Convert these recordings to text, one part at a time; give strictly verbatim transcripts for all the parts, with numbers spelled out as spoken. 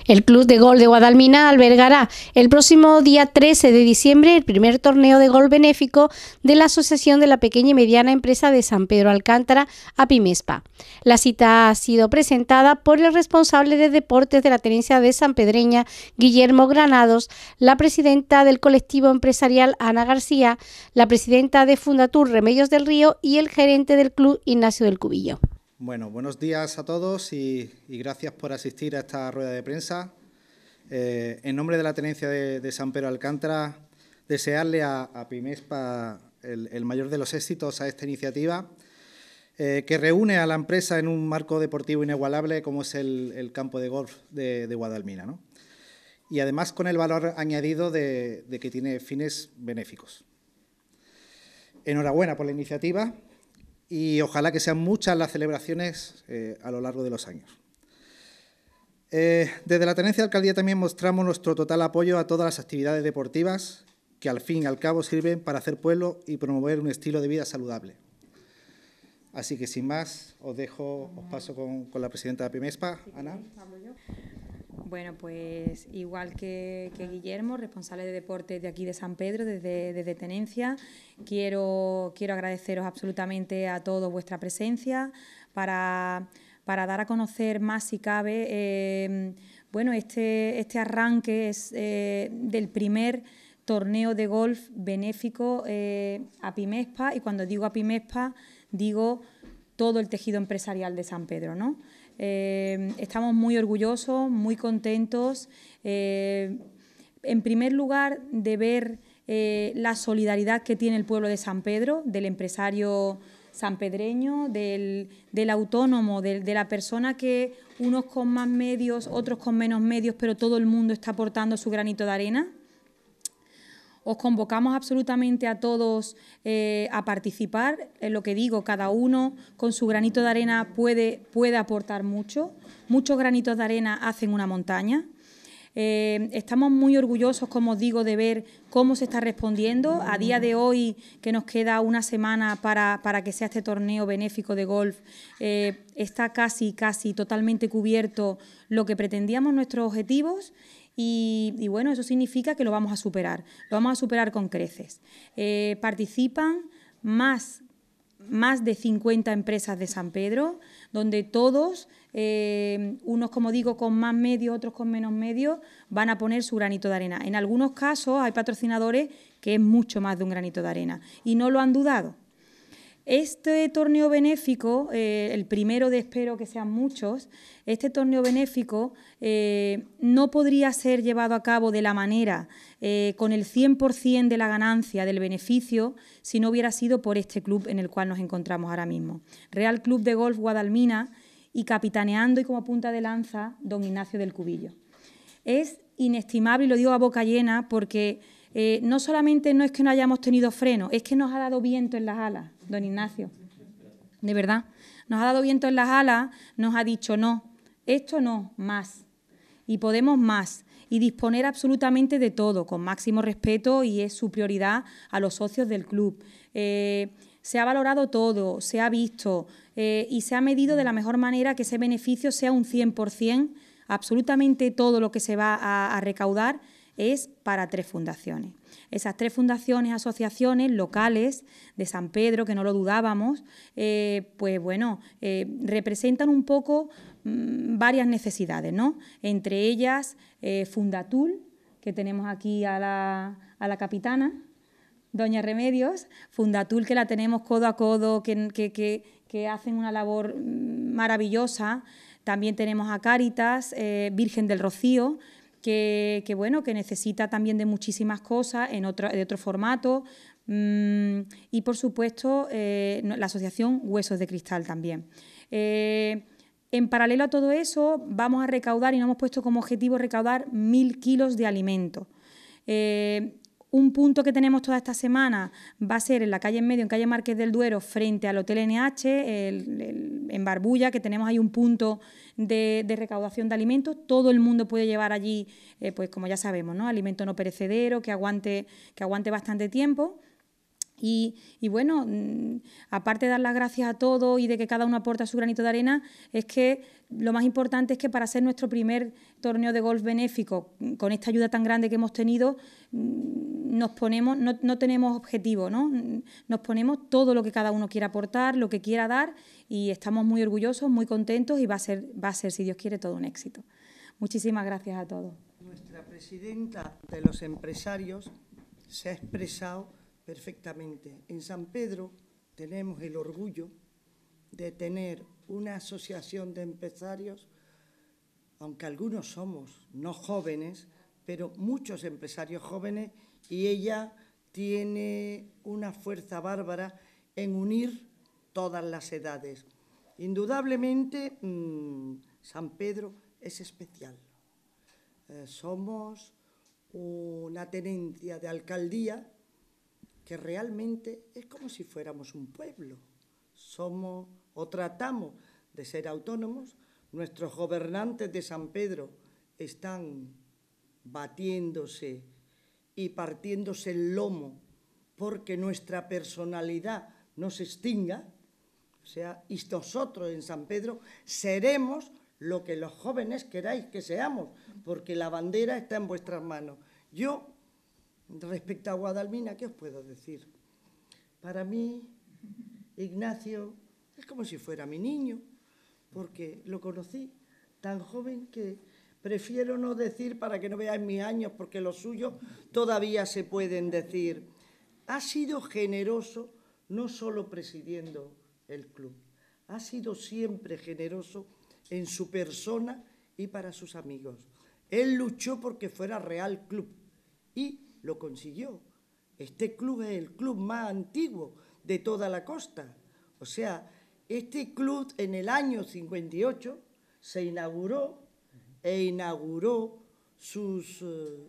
El Club de Golf de Guadalmina albergará el próximo día trece de diciembre el primer torneo de golf benéfico de la Asociación de la Pequeña y Mediana Empresa de San Pedro Alcántara, APIMESPA. La cita ha sido presentada por el responsable de deportes de la tenencia de Sanpedreña, Guillermo Granados, la presidenta del colectivo empresarial, Ana García, la presidenta de Fundatur, Remedios del Río, y el gerente del club, Ignacio del Cubillo. Bueno, buenos días a todos y, y gracias por asistir a esta rueda de prensa. Eh, en nombre de la tenencia de, de San Pedro Alcántara, desearle a, a PIMESPA el, el mayor de los éxitos a esta iniciativa, eh, que reúne a la empresa en un marco deportivo inigualable como es el, el campo de golf de, de Guadalmina, ¿no? Y además con el valor añadido de, de que tiene fines benéficos. Enhorabuena por la iniciativa y ojalá que sean muchas las celebraciones eh, a lo largo de los años. Eh, desde la Tenencia de Alcaldía también mostramos nuestro total apoyo a todas las actividades deportivas que al fin y al cabo sirven para hacer pueblo y promover un estilo de vida saludable. Así que sin más, os dejo, os paso con, con la presidenta de PIMESPA, Ana. Bueno, pues igual que, que Guillermo, responsable de deportes de aquí de San Pedro, desde, desde Tenencia, quiero, quiero agradeceros absolutamente a todos vuestra presencia para, para dar a conocer más, si cabe, eh, bueno, este, este arranque es, eh, del primer torneo de golf benéfico eh, APIMESPA, y cuando digo APIMESPA digo todo el tejido empresarial de San Pedro, ¿no? Eh, estamos muy orgullosos, muy contentos, eh, en primer lugar de ver eh, la solidaridad que tiene el pueblo de San Pedro, del empresario sanpedreño, del, del autónomo, de, de la persona que unos con más medios, otros con menos medios, pero todo el mundo está aportando su granito de arena. Os convocamos absolutamente a todos eh, a participar. En lo que digo, cada uno con su granito de arena puede, puede aportar mucho. Muchos granitos de arena hacen una montaña. Eh, estamos muy orgullosos, como os digo, de ver cómo se está respondiendo. A día de hoy, que nos queda una semana para, para que sea este torneo benéfico de golf, eh, está casi, casi totalmente cubierto lo que pretendíamos, nuestros objetivos. Y, y bueno, eso significa que lo vamos a superar, lo vamos a superar con creces. Eh, participan más, más de cincuenta empresas de San Pedro, donde todos, eh, unos como digo con más medios, otros con menos medios, van a poner su granito de arena. En algunos casos hay patrocinadores que es mucho más de un granito de arena y no lo han dudado. Este torneo benéfico, eh, el primero de espero que sean muchos, este torneo benéfico eh, no podría ser llevado a cabo de la manera, eh, con el cien por cien de la ganancia, del beneficio, si no hubiera sido por este club en el cual nos encontramos ahora mismo. Real Club de Golf Guadalmina, y capitaneando y como punta de lanza, don Ignacio del Cubillo. Es inestimable, y lo digo a boca llena, porque eh, no solamente no es que no hayamos tenido freno, es que nos ha dado viento en las alas, don Ignacio, de verdad, nos ha dado viento en las alas, nos ha dicho no, esto no, más, y podemos más, y disponer absolutamente de todo, con máximo respeto, y es su prioridad a los socios del club. Eh, se ha valorado todo, se ha visto eh, y se ha medido de la mejor manera que ese beneficio sea un cien por cien, absolutamente todo lo que se va a, a recaudar es para tres fundaciones. Esas tres fundaciones, asociaciones locales de San Pedro, que no lo dudábamos, eh, pues bueno, eh, representan un poco mmm, varias necesidades, ¿no? Entre ellas, eh, Fundatul, que tenemos aquí a la, a la capitana, doña Remedios, Fundatul, que la tenemos codo a codo, que, que, que, que hacen una labor maravillosa. También tenemos a Cáritas, eh, Virgen del Rocío, Que, que bueno, que necesita también de muchísimas cosas en otro, de otro formato, mmm, y por supuesto eh, la asociación Huesos de Cristal también. Eh, en paralelo a todo eso vamos a recaudar, y nos hemos puesto como objetivo recaudar mil kilos de alimento. Eh, un punto que tenemos toda esta semana va a ser en la calle en medio, en calle Márquez del Duero, frente al Hotel N H, el, el, en Barbulla, que tenemos ahí un punto de, de recaudación de alimentos. Todo el mundo puede llevar allí, eh, pues como ya sabemos, ¿no? Alimento no perecedero, que aguante, que aguante bastante tiempo. Y, y bueno, aparte de dar las gracias a todos y de que cada uno aporta su granito de arena, es que lo más importante es que para ser nuestro primer torneo de golf benéfico, con esta ayuda tan grande que hemos tenido, nos ponemos, no, no tenemos objetivo, ¿no? Nos ponemos todo lo que cada uno quiera aportar, lo que quiera dar, y estamos muy orgullosos, muy contentos, y va a ser, va a ser, si Dios quiere, todo un éxito. Muchísimas gracias a todos. Nuestra presidenta de los empresarios se ha expresado perfectamente. En San Pedro tenemos el orgullo de tener una asociación de empresarios, aunque algunos somos no jóvenes, pero muchos empresarios jóvenes, y ella tiene una fuerza bárbara en unir todas las edades. Indudablemente, mmm, San Pedro es especial. Eh, somos una tenencia de alcaldía que realmente es como si fuéramos un pueblo. Somos o tratamos de ser autónomos. Nuestros gobernantes de San Pedro están batiéndose y partiéndose el lomo porque nuestra personalidad no se extinga. O sea, y nosotros en San Pedro seremos lo que los jóvenes queráis que seamos, porque la bandera está en vuestras manos. Yo, respecto a Guadalmina, ¿qué os puedo decir? Para mí, Ignacio es como si fuera mi niño, porque lo conocí tan joven que prefiero no decir para que no veáis mis años, porque los suyos todavía se pueden decir. Ha sido generoso, no solo presidiendo el club, ha sido siempre generoso en su persona y para sus amigos. Él luchó porque fuera Real Club y lo consiguió. Este club es el club más antiguo de toda la costa. O sea, este club en el año cincuenta y ocho se inauguró e inauguró sus eh,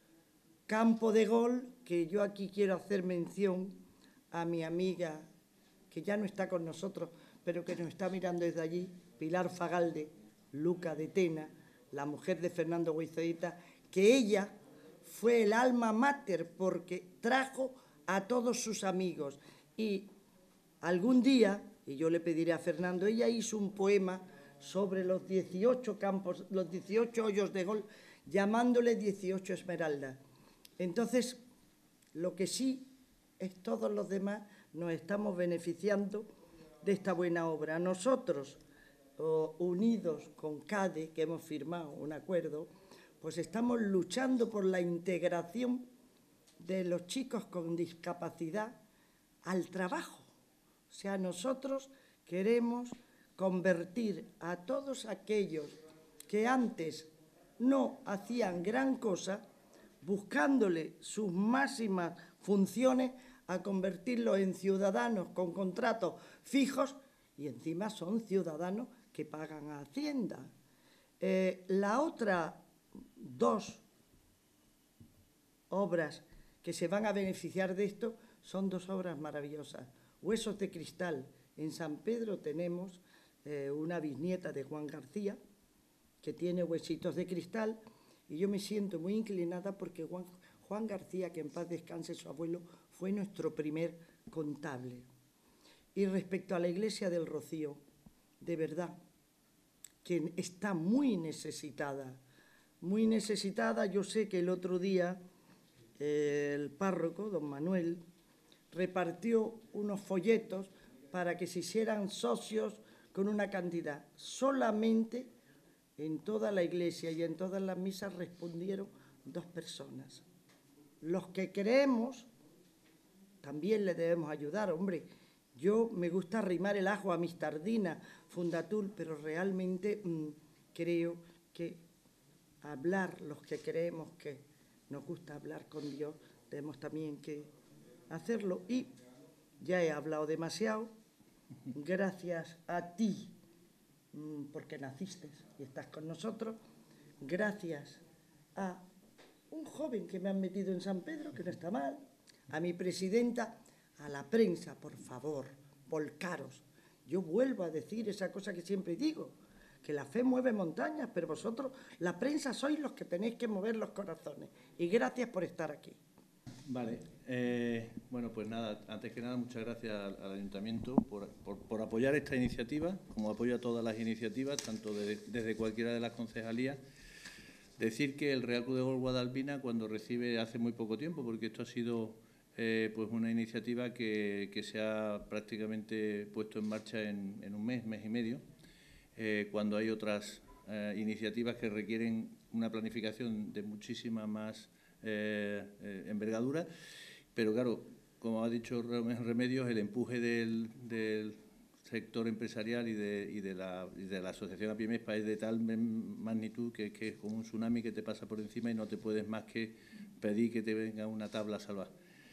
campos de golf, que yo aquí quiero hacer mención a mi amiga, que ya no está con nosotros, pero que nos está mirando desde allí, Pilar Fagalde, Luca de Tena, la mujer de Fernando Guizoita, que ella fue el alma mater porque trajo a todos sus amigos. Y algún día, y yo le pediré a Fernando, ella hizo un poema sobre los dieciocho campos, los dieciocho hoyos de gol, llamándole dieciocho esmeraldas. Entonces, lo que sí es todos los demás nos estamos beneficiando de esta buena obra. Nosotros, oh, unidos con CADE, que hemos firmado un acuerdo, pues estamos luchando por la integración de los chicos con discapacidad al trabajo. O sea, nosotros queremos convertir a todos aquellos que antes no hacían gran cosa, buscándole sus máximas funciones, a convertirlos en ciudadanos con contratos fijos, y encima son ciudadanos que pagan a Hacienda. Eh, la otra dos obras que se van a beneficiar de esto son dos obras maravillosas. Huesos de Cristal. En San Pedro tenemos eh, una bisnieta de Juan García que tiene huesitos de cristal, y yo me siento muy inclinada porque Juan, Juan García, que en paz descanse su abuelo, fue nuestro primer contable. Y respecto a la Iglesia del Rocío, de verdad, que está muy necesitada, muy necesitada. Yo sé que el otro día eh, el párroco, don Manuel, repartió unos folletos para que se hicieran socios con una cantidad. Solamente en toda la iglesia y en todas las misas respondieron dos personas. Los que creemos también le debemos ayudar. Hombre, yo me gusta arrimar el ajo a mis tardinas, Fundatul, pero realmente mmm, creo que hablar, los que creemos que nos gusta hablar con Dios, tenemos también que hacerlo. Y ya he hablado demasiado. Gracias a ti, mmm, porque naciste y estás con nosotros. Gracias a un joven que me han metido en San Pedro, que no está mal, a mi presidenta, a la prensa, por favor, volcaros. Yo vuelvo a decir esa cosa que siempre digo, que la fe mueve montañas, pero vosotros, la prensa, sois los que tenéis que mover los corazones. Y gracias por estar aquí. Vale, eh, bueno, pues nada, antes que nada, muchas gracias al, al Ayuntamiento por, por, por apoyar esta iniciativa, como apoya todas las iniciativas, tanto de, desde cualquiera de las concejalías. Decir que el Real Club de Golf Guadalmina, cuando recibe hace muy poco tiempo, porque esto ha sido eh, pues una iniciativa que, que se ha prácticamente puesto en marcha en, en un mes, mes y medio, eh, cuando hay otras eh, iniciativas que requieren una planificación de muchísima más eh, eh, envergadura, pero claro, como ha dicho Remedios, el empuje del, del sector empresarial y de, y de, la, y de la asociación APIMESPA es de tal magnitud que, que es como un tsunami que te pasa por encima y no te puedes más que pedir que te venga una tabla a salvar.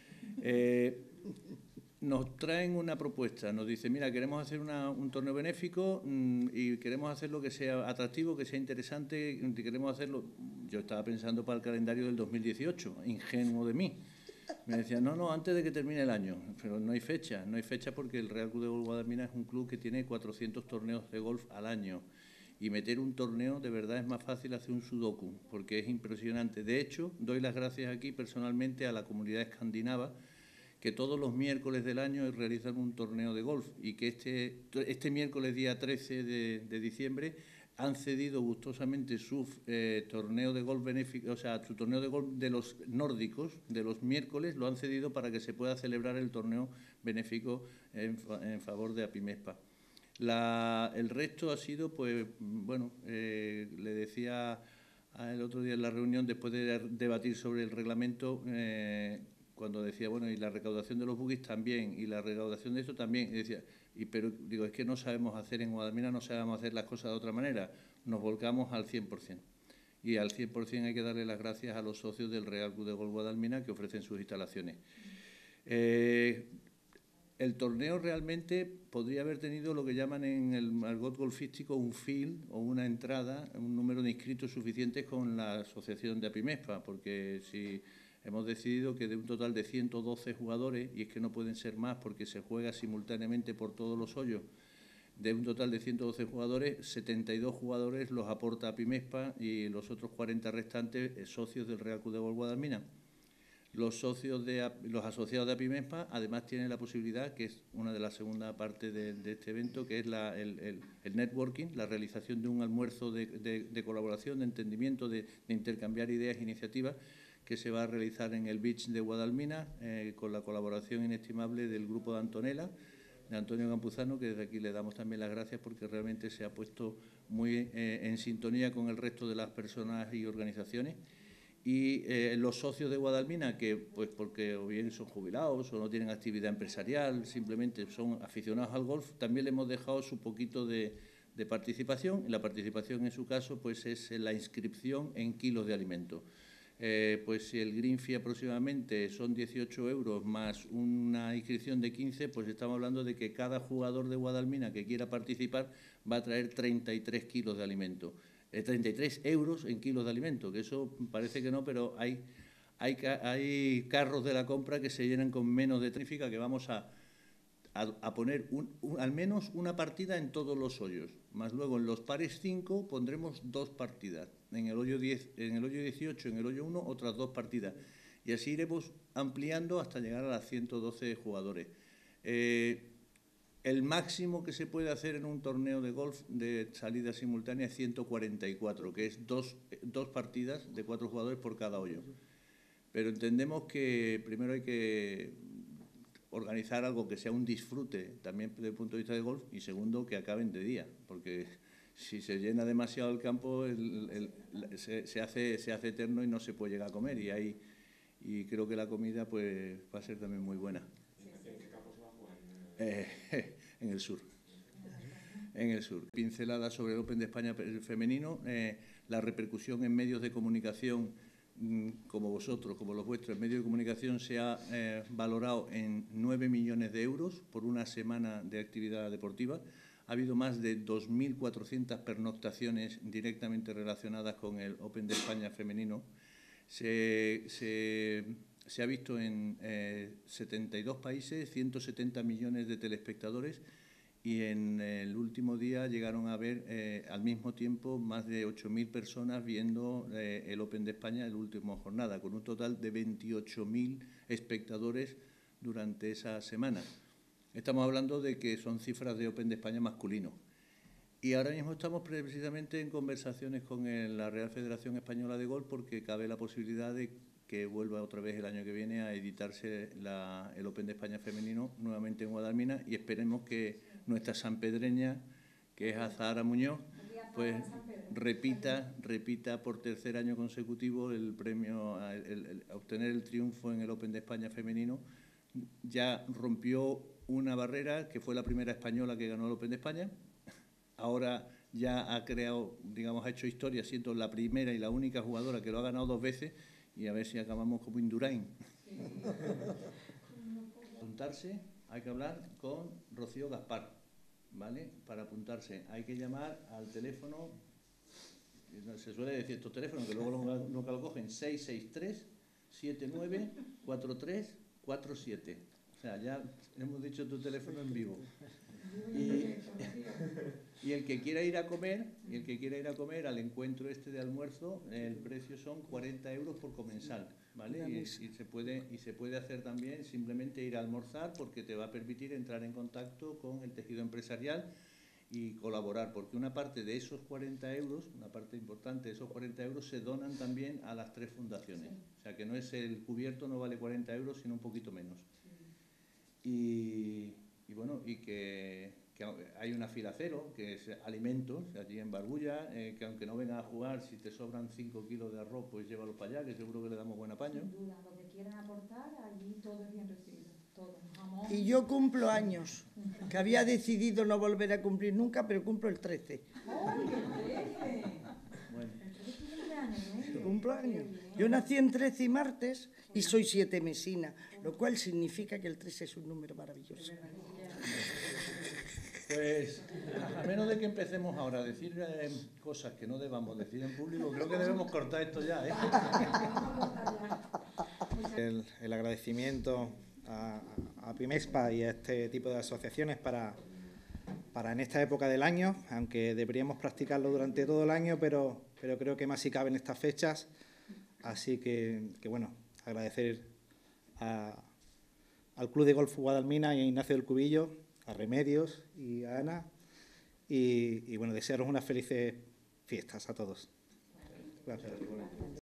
Eh, nos traen una propuesta, nos dicen, mira, queremos hacer una, un torneo benéfico mmm, y queremos hacerlo que sea atractivo, que sea interesante, queremos hacerlo. Yo estaba pensando para el calendario del dos mil dieciocho, ingenuo de mí. Me decían, no, no, antes de que termine el año, pero no hay fecha, no hay fecha porque el Real Club de Golf Guadalmina es un club que tiene cuatrocientos torneos de golf al año y meter un torneo de verdad es más fácil hacer un sudoku porque es impresionante. De hecho, doy las gracias aquí personalmente a la comunidad escandinava que todos los miércoles del año realizan un torneo de golf y que este, este miércoles día trece de, de diciembre han cedido gustosamente su eh, torneo de golf benéfico, o sea, su torneo de golf de los nórdicos, de los miércoles, lo han cedido para que se pueda celebrar el torneo benéfico en, en favor de APIMESPA. La, el resto ha sido, pues, bueno, eh, le decía el otro día en la reunión, después de debatir sobre el reglamento, eh, cuando decía, bueno, y la recaudación de los buggies también, y la recaudación de esto también, y decía, y, pero digo, es que no sabemos hacer en Guadalmina, no sabemos hacer las cosas de otra manera, nos volcamos al cien por cien. Y al cien por cien hay que darle las gracias a los socios del Real Club de Golf Guadalmina que ofrecen sus instalaciones. Eh, el torneo realmente podría haber tenido lo que llaman en el argot golfístico un field o una entrada, un número de inscritos suficientes con la asociación de APIMESPA, porque si hemos decidido que de un total de ciento doce jugadores, y es que no pueden ser más porque se juega simultáneamente por todos los hoyos, de un total de ciento doce jugadores, setenta y dos jugadores los aporta APIMESPA y los otros cuarenta restantes eh, socios del Real Club de Golf Guadalmina. Los socios de los asociados de APIMESPA además tienen la posibilidad, que es una de las segunda parte de, de este evento, que es la, el, el, el networking, la realización de un almuerzo de, de, de colaboración, de entendimiento, de, de intercambiar ideas e iniciativas, que se va a realizar en el Beach de Guadalmina, eh, con la colaboración inestimable del grupo de Antonella, de Antonio Campuzano, que desde aquí le damos también las gracias porque realmente se ha puesto muy eh, en sintonía con el resto de las personas y organizaciones. Y eh, los socios de Guadalmina, que pues porque o bien son jubilados o no tienen actividad empresarial, simplemente son aficionados al golf, también le hemos dejado su poquito de, de participación. Y la participación en su caso pues es la inscripción en kilos de alimento. Eh, pues si el green fee aproximadamente son dieciocho euros más una inscripción de quince, pues estamos hablando de que cada jugador de Guadalmina que quiera participar va a traer treinta y tres kilos de alimento. Eh, treinta y tres euros en kilos de alimento, que eso parece que no, pero hay, hay, hay carros de la compra que se llenan con menos de trífica, que vamos a, a, a poner un, un, al menos una partida en todos los hoyos, más luego en los pares cinco pondremos dos partidas. En el hoyo diez, en el hoyo dieciocho, en el hoyo uno, otras dos partidas. Y así iremos ampliando hasta llegar a las ciento doce jugadores. Eh, el máximo que se puede hacer en un torneo de golf de salida simultánea es ciento cuarenta y cuatro, que es dos, dos partidas de cuatro jugadores por cada hoyo. Pero entendemos que primero hay que organizar algo que sea un disfrute también desde el punto de vista de golf y segundo, que acaben de día, porque si se llena demasiado el campo, el, el, el, se, se, hace, se hace eterno y no se puede llegar a comer. Y, hay, y creo que la comida pues, va a ser también muy buena. ¿En qué campo se va a jugar? Eh, en el sur. En el sur. Pincelada sobre el Open de España femenino, eh, la repercusión en medios de comunicación mmm, como vosotros, como los vuestros, en medios de comunicación se ha eh, valorado en nueve millones de euros por una semana de actividad deportiva. Ha habido más de dos mil cuatrocientas pernoctaciones directamente relacionadas con el Open de España femenino. Se, se, se ha visto en eh, setenta y dos países, ciento setenta millones de telespectadores y en el último día llegaron a ver eh, al mismo tiempo más de ocho mil personas viendo eh, el Open de España en la última jornada, con un total de veintiocho mil espectadores durante esa semana. Estamos hablando de que son cifras de Open de España masculino. Y ahora mismo estamos precisamente en conversaciones con el, la Real Federación Española de Golf porque cabe la posibilidad de que vuelva otra vez el año que viene a editarse la, el Open de España femenino nuevamente en Guadalmina, y esperemos que nuestra sanpedreña, que es Azahara Muñoz, pues repita, repita por tercer año consecutivo el premio, el, el, el, obtener el triunfo en el Open de España femenino. Ya rompió una barrera, que fue la primera española que ganó el Open de España. Ahora ya ha creado, digamos, ha hecho historia, siendo la primera y la única jugadora que lo ha ganado dos veces, y a ver si acabamos como Indurain. Sí. Apuntarse, hay que hablar con Rocío Gaspar, ¿vale? Para apuntarse hay que llamar al teléfono, se suele decir estos teléfonos, que luego nunca lo cogen, seis seis tres, siete nueve, cuatro tres cuatro siete. O sea, ya hemos dicho tu teléfono en vivo. Y, y el que quiera ir a comer, y el que quiera ir a comer al encuentro este de almuerzo, el precio son cuarenta euros por comensal, ¿vale? Y, y se puede y se puede hacer también simplemente ir a almorzar, porque te va a permitir entrar en contacto con el tejido empresarial y colaborar, porque una parte de esos cuarenta euros, una parte importante de esos cuarenta euros se donan también a las tres fundaciones. O sea, que no es el cubierto, no vale cuarenta euros, sino un poquito menos. Y, y bueno, y que, que hay una fila cero, que es alimentos, allí en Barbulla, eh, que aunque no vengan a jugar, si te sobran cinco kilos de arroz, pues llévalos para allá, que seguro que le damos buen apaño. Sin duda, lo que quieran aportar, allí todo es bien recibido. Todo. Jamón. Y yo cumplo años, que había decidido no volver a cumplir nunca, pero cumplo el trece. ¡Oh, el trece! Bueno. El trece cumple años, ¿eh? Cumplo años. Yo nací en trece y martes y soy siete mesina, lo cual significa que el trece es un número maravilloso. Pues, a menos de que empecemos ahora a decir eh, cosas que no debamos decir en público, creo que debemos cortar esto ya, ¿eh? El, el agradecimiento a, a Pimespa y a este tipo de asociaciones para, para en esta época del año, aunque deberíamos practicarlo durante todo el año, pero, pero creo que más si cabe en estas fechas. Así que, que bueno, agradecer a, al Club de Golf Guadalmina y a Ignacio del Cubillo, a Remedios y a Ana, y, y bueno, desearos unas felices fiestas a todos. Gracias.